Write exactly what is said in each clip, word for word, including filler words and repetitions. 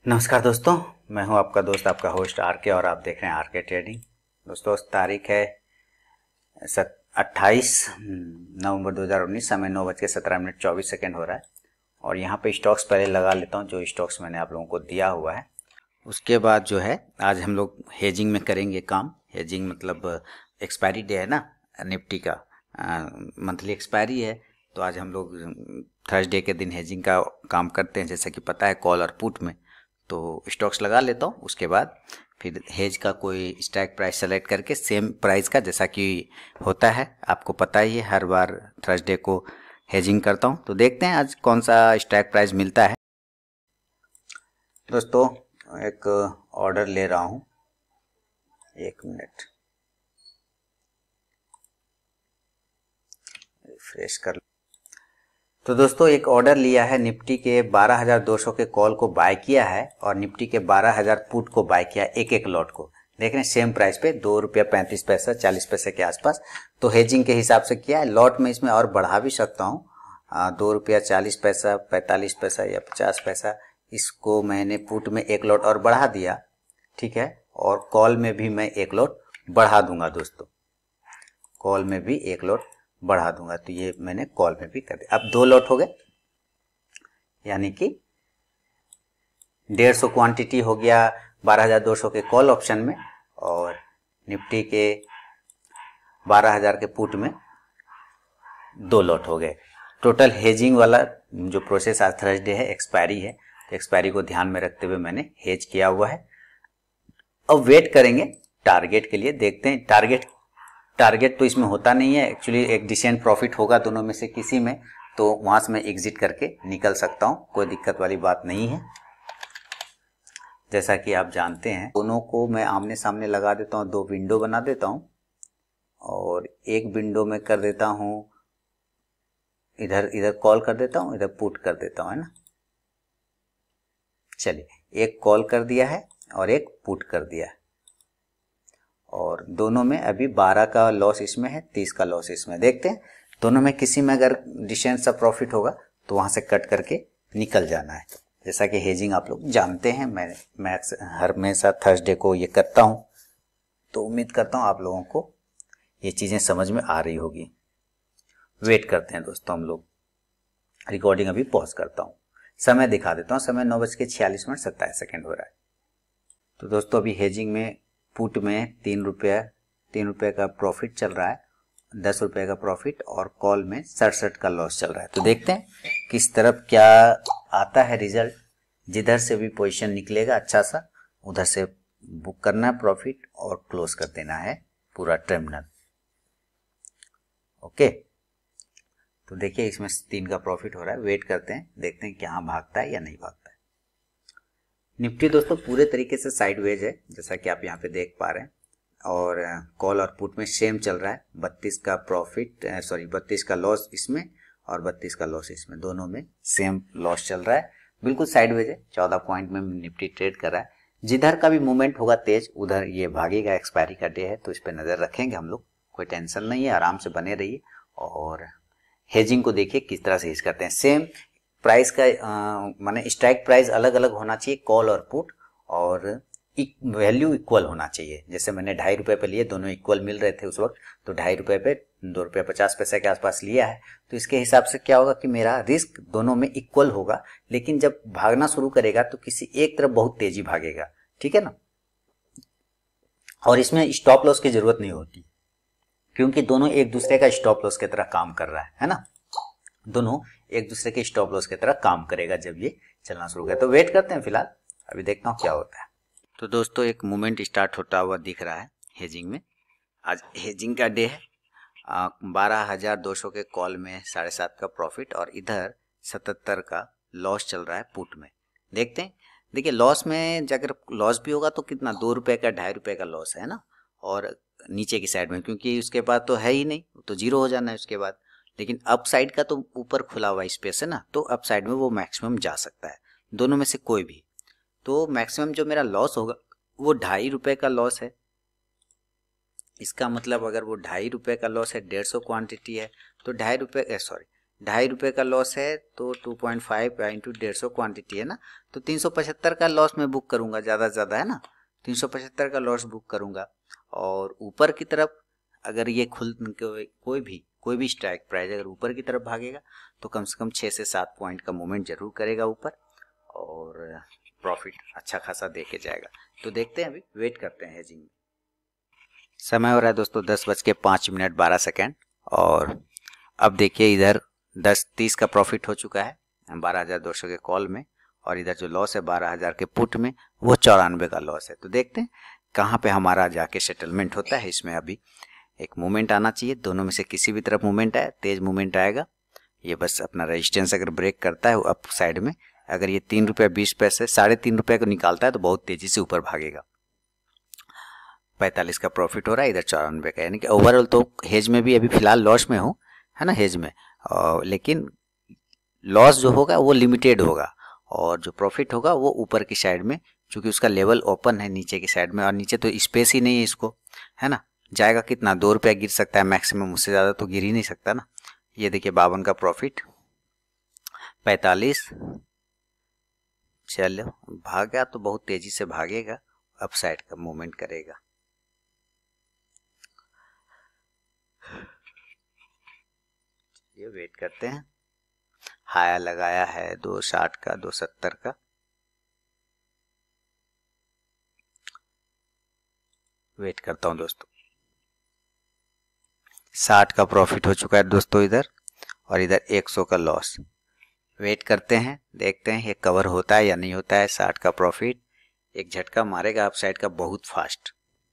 नमस्कार दोस्तों, मैं हूं आपका दोस्त आपका होस्ट आर के और आप देख रहे हैं आर के ट्रेडिंग। दोस्तों तारीख है सत अट्ठाईस नवंबर दो हज़ार उन्नीस, समय नौ बज के सत्रह मिनट चौबीस सेकेंड हो रहा है। और यहाँ पे स्टॉक्स पहले लगा लेता हूँ, जो स्टॉक्स मैंने आप लोगों को दिया हुआ है। उसके बाद जो है आज हम लोग हेजिंग में करेंगे काम। हेजिंग मतलब एक्सपायरी डे है ना, निफ्टी का मंथली एक्सपायरी है, तो आज हम लोग थर्सडे के दिन हेजिंग का काम करते हैं, जैसा कि पता है कॉल और पुट में। तो स्टॉक्स लगा लेता हूँ, उसके बाद फिर हेज का कोई स्ट्राइक प्राइस सेलेक्ट करके सेम प्राइस का, जैसा कि होता है आपको पता ही है, हर बार थर्सडे को हेजिंग करता हूँ। तो देखते हैं आज कौन सा स्ट्राइक प्राइस मिलता है। दोस्तों एक ऑर्डर ले रहा हूँ, एक मिनट रिफ्रेश कर। तो दोस्तों एक ऑर्डर लिया है, निफ्टी के बारह हज़ार दो सौ के कॉल को बाय किया है और निफ्टी के बारह हज़ार पुट को बाय किया, एक एक लॉट को। देख रहे हैं सेम प्राइस पे दो रुपया पैंतीस पैसा चालीस पैसे के आसपास। तो हेजिंग के हिसाब से किया है। लॉट में इसमें और बढ़ा भी सकता हूँ, दो रुपया चालीस पैसा पैंतालीस पैसा या पचास पैसा, इसको मैंने पुट में एक लॉट और बढ़ा दिया, ठीक है। और कॉल में भी मैं एक लॉट बढ़ा दूंगा दोस्तों, कॉल में भी एक लॉट बढ़ा दूंगा। तो ये मैंने कॉल में भी कर दिया। अब दो लॉट हो गए, यानी कि डेढ़ सौ क्वांटिटी हो गया बारह हज़ार दो सौ के कॉल ऑप्शन में, और निफ्टी के बारह हज़ार के पुट में दो लॉट हो गए। टोटल हेजिंग वाला जो प्रोसेस आज थर्सडे है, एक्सपायरी है, तो एक्सपायरी को ध्यान में रखते हुए मैंने हेज किया हुआ है। अब वेट करेंगे टारगेट के लिए। देखते हैं टारगेट टारगेट तो इसमें होता नहीं है एक्चुअली, एक डिसेंट प्रॉफिट होगा दोनों में से किसी में, तो वहां से मैं एग्जिट करके निकल सकता हूं, कोई दिक्कत वाली बात नहीं है। जैसा कि आप जानते हैं, दोनों को मैं आमने सामने लगा देता हूं, दो विंडो बना देता हूं और एक विंडो में कर देता हूं, इधर इधर कॉल कर देता हूं, इधर पुट कर देता हूं, है ना। चलिए, एक कॉल कर दिया है और एक पुट कर दिया है, और दोनों में अभी बारह का लॉस इसमें है, तीस का लॉस इसमें। देखते हैं दोनों में किसी में अगर डिसेंट सा प्रॉफिट होगा तो वहां से कट करके निकल जाना है। जैसा कि हेजिंग आप लोग जानते हैं, मैं मैं हर हमेशा थर्सडे को ये करता हूं, तो उम्मीद करता हूं आप लोगों को ये चीजें समझ में आ रही होगी। वेट करते हैं दोस्तों, हम लोग रिकॉर्डिंग अभी पॉज करता हूं, समय दिखा देता हूं। समय नौ बज के छियालीस मिनट सत्ताईस सेकेंड हो रहा है। तो दोस्तों अभी हेजिंग में पुट में तीन रुपया तीन रुपये का प्रॉफिट चल रहा है, दस रुपये का प्रॉफिट, और कॉल में सड़सठ का लॉस चल रहा है। तो देखते हैं किस तरफ क्या आता है रिजल्ट। जिधर से भी पोजीशन निकलेगा अच्छा सा, उधर से बुक करना है प्रॉफिट और क्लोज कर देना है पूरा टर्मिनल। ओके, तो देखिए इसमें तीन का प्रॉफिट हो रहा है। वेट करते हैं, देखते हैं क्या भागता है या नहीं भागता है। निफ्टी दोस्तों पूरे तरीके से साइडवेज है, जैसा कि आप यहाँ पे देख पा रहे हैं, और कॉल और पुट में सेम चल रहा है। बत्तीस का प्रॉफिट सॉरी बत्तीस का लॉस इसमें और बत्तीस का लॉस इसमें, दोनों में सेम लॉस चल रहा है। बिल्कुल साइडवेज है, चौदह पॉइंट में निफ्टी ट्रेड कर रहा है। जिधर का भी मूवमेंट होगा तेज, उधर ये भागेगा। एक्सपायरी का डे है तो इस पर नजर रखेंगे हम लोग, कोई टेंशन नहीं है, आराम से बने रहिए। और हेजिंग को देखिए किस तरह से हेज करते हैं। सेम प्राइस का माने स्ट्राइक प्राइस अलग अलग होना चाहिए कॉल और पुट, और वैल्यू इक्वल होना चाहिए। जैसे मैंने ढाई रुपए पे लिए, दोनों इक्वल मिल रहे थे उस वक्त, तो ढाई रुपए पे दो रुपया पचास पैसे के आसपास लिया है। तो इसके हिसाब से क्या होगा कि मेरा रिस्क दोनों में इक्वल होगा, लेकिन जब भागना शुरू करेगा तो किसी एक तरफ बहुत तेजी भागेगा, ठीक है ना। और इसमें स्टॉप लॉस की जरूरत नहीं होती, क्योंकि दोनों एक दूसरे का स्टॉप लॉस की तरह काम कर रहा है है ना। दोनों एक दूसरे के स्टॉप लॉस की तरह काम करेगा जब ये चलना शुरू करेगा। तो वेट करते हैं, फिलहाल अभी देखता हूँ क्या होता है। तो दोस्तों एक मूवमेंट स्टार्ट होता हुआ दिख रहा है हेजिंग में। आज हेजिंग का डे है। बारह हजार दो सौ के कॉल में साढ़े सात का प्रॉफिट, और इधर सतहत्तर का लॉस चल रहा है पुट में। देखते हैं, देखिए लॉस में अगर लॉस भी होगा तो कितना, दो रुपए का ढाई रुपए का लॉस है ना, और नीचे की साइड में, क्योंकि उसके बाद तो है ही नहीं, तो जीरो हो जाना है उसके बाद। लेकिन अप साइड का तो ऊपर खुला हुआ स्पेस है ना, तो अप साइड में वो मैक्सिमम जा सकता है, दोनों में से कोई भी। तो मैक्सिमम जो मेरा लॉस होगा वो ढाई रुपए का लॉस है। इसका मतलब अगर वो ढाई रुपए का लॉस है, डेढ़ सौ क्वांटिटी है, तो ढाई रुपए सॉरी ढाई रुपये का लॉस है तो टू पॉइंट फाइव इंटू डेढ़ सौ क्वान्टिटी है ना, तो तीन सौ पचहत्तर का लॉस मैं बुक करूंगा, ज़्यादा से ज़्यादा है ना, तीन सौ पचहत्तर का लॉस बुक करूंगा। और ऊपर की तरफ अगर ये खुल कोई भी कोई भी स्ट्राइक प्राइस अगर ऊपर की तरफ भागेगा तो कम से कम छः से सात पॉइंट का मूवमेंट जरूर करेगा ऊपर और प्रॉफिट अच्छा खासा दे के जाएगा। तो देखते हैं, अभी वेट करते हैं हेजिंग में। समय हो रहा है दोस्तों दस बज के पाँच मिनट बारह सेकेंड और अब देखिए इधर दस तीस का प्रॉफिट हो चुका है बारह हज़ार दो सौ के कॉल में, और इधर जो लॉस है बारह हज़ार के पुट में वो चौरानवे का लॉस है। तो देखते हैं कहाँ पे हमारा जाके सेटलमेंट होता है। इसमें अभी एक मूवमेंट आना चाहिए, दोनों में से किसी भी तरफ मूवमेंट आए, तेज मूवमेंट आएगा, ये बस अपना रेजिस्टेंस अगर ब्रेक करता है अप साइड में, अगर ये तीन रुपये बीस पैसे साढ़े तीन रुपये को निकालता है तो बहुत तेजी से ऊपर भागेगा। पैंतालीस का प्रॉफिट हो रहा है, इधर चौरानवे का, यानी कि ओवरऑल तो हेज में भी अभी फिलहाल लॉस में हो, है ना, हेज में, और लेकिन लॉस जो होगा वो लिमिटेड होगा और जो प्रॉफिट होगा वो ऊपर की साइड में, क्योंकि उसका लेवल ओपन है नीचे की साइड में और नीचे तो स्पेस ही नहीं है इसको, है ना। जाएगा कितना, दो रुपया गिर सकता है मैक्सिमम, उससे ज़्यादा तो गिर ही नहीं सकता ना। ये देखिए बावन का प्रॉफिट, पैंतालीस, चलो भागा तो बहुत तेजी से भागेगा, अप साइड का मूवमेंट करेगा। ये वेट करते हैं, हाया लगाया है दो साठ का, दो सत्तर का, वेट करता हूं दोस्तों। साठ का प्रॉफिट हो चुका है दोस्तों इधर, और इधर एक सौ का लॉस। वेट करते हैं, देखते हैं ये कवर होता है या नहीं होता है। साठ का प्रॉफिट एक झटका मारेगा अप साइड का बहुत फास्ट,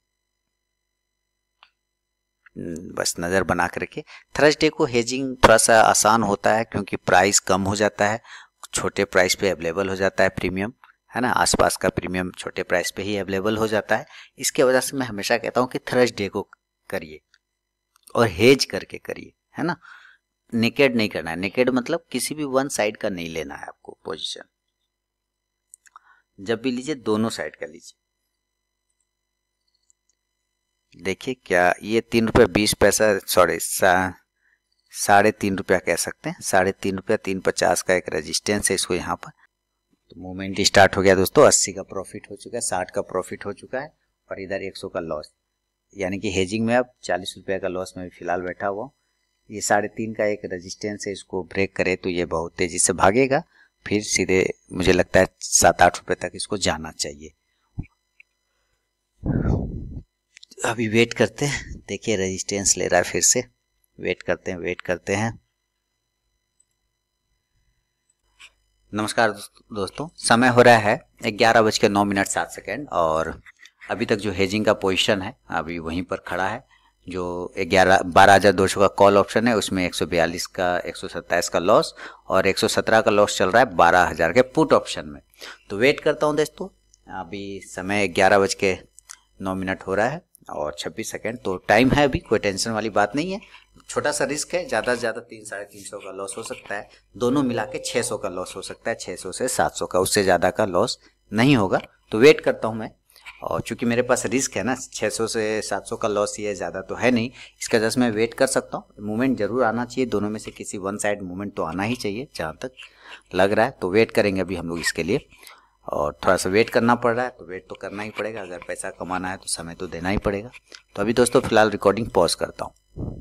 बस नज़र बना कर रखिए। थर्सडे को हेजिंग थोड़ा सा आसान होता है क्योंकि प्राइस कम हो जाता है, छोटे प्राइस पे अवेलेबल हो जाता है प्रीमियम, है ना, आसपास का प्रीमियम छोटे प्राइस पे ही अवेलेबल हो जाता है। इसके वजह से मैं हमेशा कहता हूँ कि थर्सडे को करिए और हेज करके करिए, है ना, नेकेड नहीं करना है। नेकेड मतलब किसी भी वन साइड का नहीं लेना है आपको पोजीशन, जब भी लीजिए दोनों साइड का लीजिए। देखिए क्या ये तीन रुपये बीस पैसा सॉरी साढ़े तीन रुपया कह सकते हैं, साढ़े तीन रुपया तीन पचास का एक रेजिस्टेंस है इसको यहाँ पर। तो मूवमेंट स्टार्ट हो गया दोस्तों, अस्सी का प्रॉफिट हो चुका है, साठ का प्रॉफिट हो चुका है और इधर एक सौ का लॉस, यानी कि हेजिंग में अब चालीस रुपये का लॉस में फिलहाल बैठा हुआ। ये साढ़े तीन का एक रेजिस्टेंस है, इसको ब्रेक करे तो ये बहुत तेजी से भागेगा, फिर सीधे मुझे लगता है सात आठ रुपये तक इसको जाना चाहिए। अभी वेट करते हैं, देखिए रेजिस्टेंस ले रहा है फिर से, वेट करते हैं वेट करते हैं। नमस्कार दोस्तों, समय हो रहा है ग्यारह बज के नौ मिनट सात सेकेंड और अभी तक जो हेजिंग का पोजीशन है अभी वहीं पर खड़ा है। जो ग्यारह बारह हज़ार दो सौ का कॉल ऑप्शन है उसमें एक सौ बयालीस का एक सौ सत्ताईस का लॉस और एक सौ सत्रह का लॉस चल रहा है बारह हज़ार के पुट ऑप्शन में। तो वेट करता हूं दोस्तों, अभी समय ग्यारह बज के नौ मिनट हो रहा है और छब्बीस सेकेंड, तो टाइम है, अभी कोई टेंशन वाली बात नहीं है। छोटा सा रिस्क है, ज़्यादा से ज़्यादा तीन साढ़े तीन सौ का लॉस हो सकता है, दोनों मिला के छः सौ का लॉस हो सकता है, छः सौ से सात सौ का, उससे ज़्यादा का लॉस नहीं होगा। तो वेट करता हूँ मैं, और चूंकि मेरे पास रिस्क है ना, छः सौ से सात सौ का लॉस ही है, ज़्यादा तो है नहीं, इसका वजह से मैं वेट कर सकता हूँ। मूवमेंट जरूर आना चाहिए, दोनों में से किसी वन साइड मूवमेंट तो आना ही चाहिए जहाँ तक लग रहा है। तो वेट करेंगे अभी हम लोग इसके लिए, और थोड़ा सा वेट करना पड़ रहा है तो वेट तो करना ही पड़ेगा, अगर पैसा कमाना है तो समय तो देना ही पड़ेगा। तो अभी दोस्तों फिलहाल रिकॉर्डिंग पॉज करता हूँ।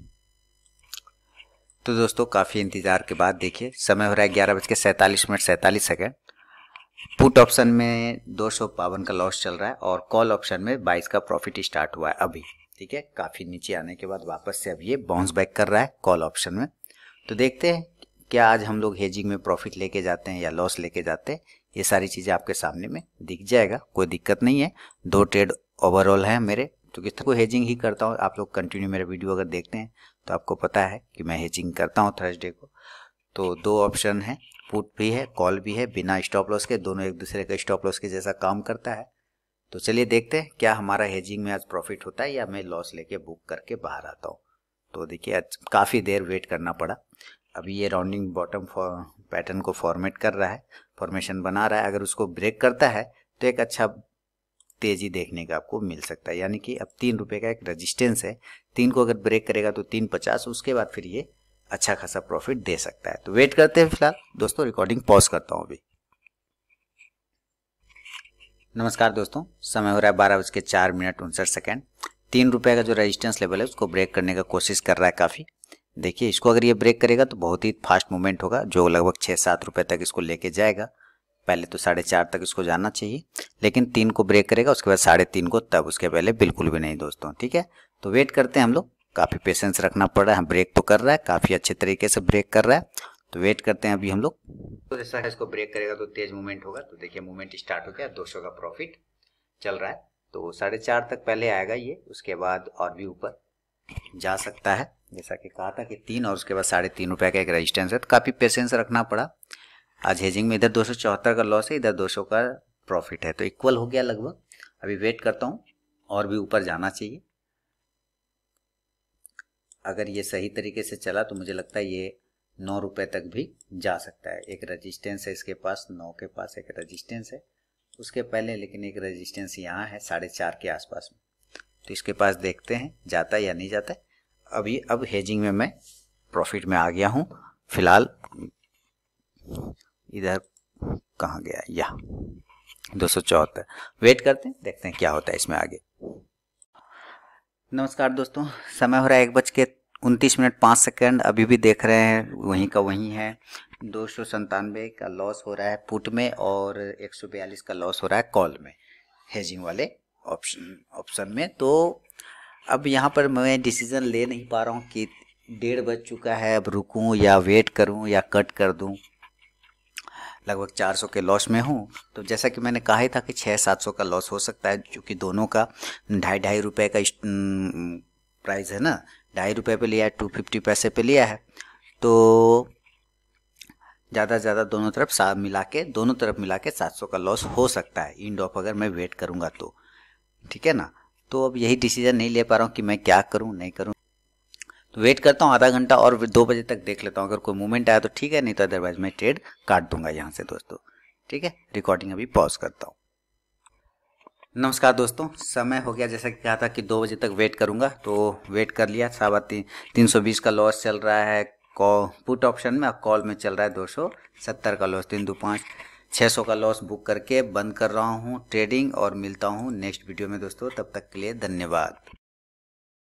तो दोस्तों काफ़ी इंतज़ार के बाद देखिए समय हो रहा है ग्यारह बज के सैंतालीस मिनट सैंतालीस सेकेंड। पुट ऑप्शन में दो सौ बावन का लॉस चल रहा है और कॉल ऑप्शन में बाईस का प्रॉफिट स्टार्ट हुआ है अभी, ठीक है। काफ़ी नीचे आने के बाद वापस से अब ये बाउंस बैक कर रहा है कॉल ऑप्शन में। तो देखते हैं क्या आज हम लोग हेजिंग में प्रॉफिट लेके जाते हैं या लॉस लेके जाते हैं, ये सारी चीज़ें आपके सामने में दिख जाएगा, कोई दिक्कत नहीं है। दो ट्रेड ओवरऑल है मेरे, तो किस को हेजिंग ही करता हूँ। आप लोग कंटिन्यू मेरे वीडियो अगर देखते हैं तो आपको पता है कि मैं हेजिंग करता हूँ थर्सडे को। तो दो ऑप्शन है, पुट भी है कॉल भी है, बिना स्टॉप लॉस के, दोनों एक दूसरे का स्टॉप लॉस के जैसा काम करता है। तो चलिए देखते हैं क्या हमारा हेजिंग में आज प्रॉफिट होता है या मैं लॉस लेके बुक करके बाहर आता हूँ। तो देखिए आज काफ़ी देर वेट करना पड़ा। अभी ये राउंडिंग बॉटम पैटर्न को फॉर्मेट कर रहा है, फॉर्मेशन बना रहा है, अगर उसको ब्रेक करता है तो एक अच्छा तेजी देखने का आपको मिल सकता है। यानी कि अब तीन रुपये का एक रेजिस्टेंस है, तीन को अगर ब्रेक करेगा तो तीन पचास, उसके बाद फिर ये अच्छा खासा प्रॉफिट दे सकता है। तो वेट करते हैं फिलहाल दोस्तों, रिकॉर्डिंग पॉज करता हूँ अभी। नमस्कार दोस्तों, समय हो रहा है बारह बज के चार मिनट उनसठ सेकेंड। तीन रुपये का जो रेजिस्टेंस लेवल है उसको ब्रेक करने का कोशिश कर रहा है काफ़ी। देखिए इसको अगर ये ब्रेक करेगा तो बहुत ही फास्ट मूवमेंट होगा, जो लगभग छः सात रुपये तक इसको लेके जाएगा। पहले तो साढ़े चार तक इसको जाना चाहिए, लेकिन तीन को ब्रेक करेगा, उसके बाद साढ़े तीन को, तब उसके पहले बिल्कुल भी नहीं दोस्तों। ठीक है, तो वेट करते हैं हम लोग, काफ़ी पेशेंस रखना पड़ रहा है। ब्रेक तो कर रहा है, काफ़ी अच्छे तरीके से ब्रेक कर रहा है, तो वेट करते हैं अभी हम लोग। तो जैसा इसको ब्रेक करेगा तो तेज मूवमेंट होगा। तो देखिए मूवमेंट स्टार्ट हो गया, दो सौ का प्रॉफिट चल रहा है। तो साढ़े चार तक पहले आएगा ये, उसके बाद और भी ऊपर जा सकता है, जैसा कि कहा था कि तीन और उसके बाद साढ़े तीन रुपये का एक रेजिस्टेंस है। तो काफ़ी पेशेंस रखना पड़ा। आज हेजिंग में इधर दो सौ चौहत्तर का लॉस है, इधर दो सौ का प्रॉफिट है, तो इक्वल हो गया लगभग। अभी वेट करता हूँ, और भी ऊपर जाना चाहिए। अगर ये सही तरीके से चला तो मुझे लगता है ये नौ रुपये तक भी जा सकता है। एक रेजिस्टेंस है इसके पास, नौ के पास एक रेजिस्टेंस है, उसके पहले लेकिन एक रेजिस्टेंस यहाँ है साढ़े चार के आसपास में। तो इसके पास देखते हैं जाता है या नहीं जाता है। अभी अब हेजिंग में मैं प्रॉफिट में आ गया हूँ फिलहाल। इधर कहाँ गया, यहाँ दो सौ चौहत्तर। वेट करते हैं, देखते हैं क्या होता है इसमें आगे। नमस्कार दोस्तों, समय हो रहा है एक बज के उनतीस मिनट पाँच सेकेंड। अभी भी देख रहे हैं वहीं का वहीं है। दो सौ संतानवे का लॉस हो रहा है पुट में, और एक सौ बयालीस का लॉस हो रहा है कॉल में, हेजिंग वाले ऑप्शन ऑप्शन में। तो अब यहाँ पर मैं डिसीजन ले नहीं पा रहा हूँ कि डेढ़ बज चुका है, अब रुकूं या वेट करूं या कट कर दूं। लगभग चार सौ के लॉस में हूँ। तो जैसा कि मैंने कहा ही था कि छः सात सौ का लॉस हो सकता है, क्योंकि दोनों का ढाई ढाई रुपये का प्राइस है ना, ढाई रुपये पे लिया है, टू फिफ्टी पैसे पे लिया है। तो ज़्यादा से ज़्यादा दोनों तरफ साथ मिला के दोनों तरफ मिला के सात सौ का लॉस हो सकता है इंड ऑफ, अगर मैं वेट करूँगा तो। ठीक है ना, तो अब यही डिसीजन नहीं ले पा रहा हूँ कि मैं क्या करूँ नहीं करूँ। तो वेट करता हूँ आधा घंटा और दो बजे तक देख लेता हूँ। अगर कोई मूवमेंट आया तो ठीक है, नहीं तो अदरवाइज मैं ट्रेड काट दूंगा यहाँ से दोस्तों। ठीक है, रिकॉर्डिंग अभी पॉज करता हूँ। नमस्कार दोस्तों, समय हो गया जैसा कि कहा था कि दो बजे तक वेट करूंगा, तो वेट कर लिया। सवा तीन तीन सौ बीस का लॉस चल रहा है पुट ऑप्शन में, और कॉल में चल रहा है दो सौ सत्तर का लॉस। तीन दो पाँच छः सौ का लॉस बुक करके बंद कर रहा हूँ ट्रेडिंग, और मिलता हूँ नेक्स्ट वीडियो में दोस्तों। तब तक के लिए धन्यवाद।